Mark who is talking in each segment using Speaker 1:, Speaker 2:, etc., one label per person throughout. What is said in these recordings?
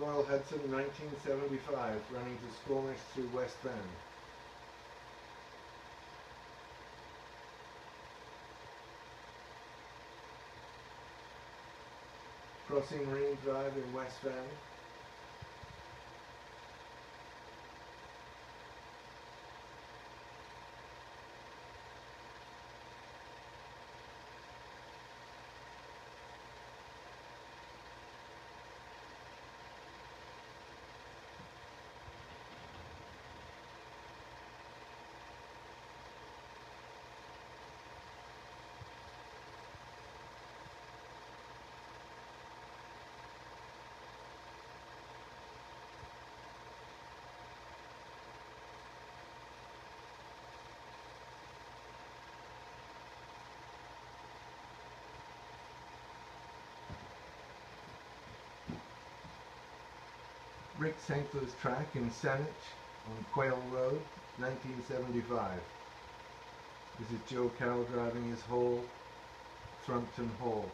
Speaker 1: Royal Hudson 1975, running to Squamish through West Van. Crossing Marine Drive in West Van. Rick Senkler's track in Saanich on Quail Road, 1975. This is Joe Carroll driving his Hall, Thrumpton Hall.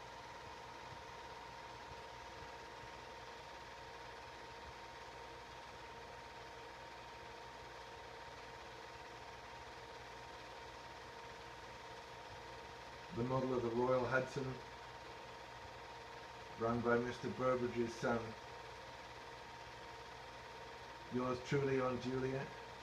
Speaker 1: The model of the Royal Hudson, run by Mr. Burbridge's son. Yours truly on Juliet.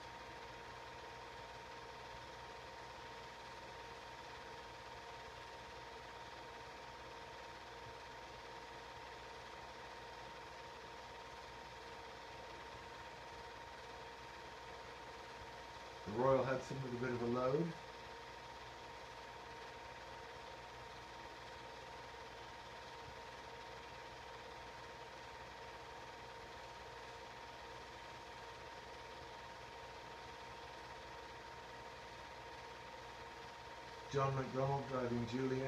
Speaker 1: The Royal Hudson with a bit of a load. John McDonald driving Juliet.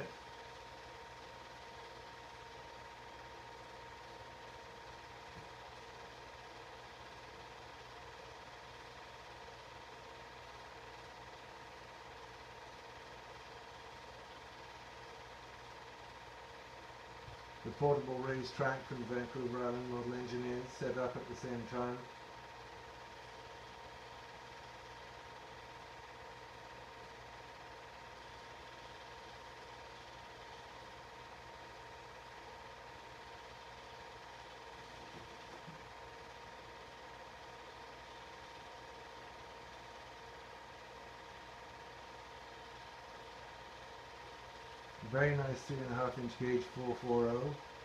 Speaker 1: The portable racetrack from Vancouver Island Model Engineers set up at the same time. Very nice 3.5 inch gauge 440.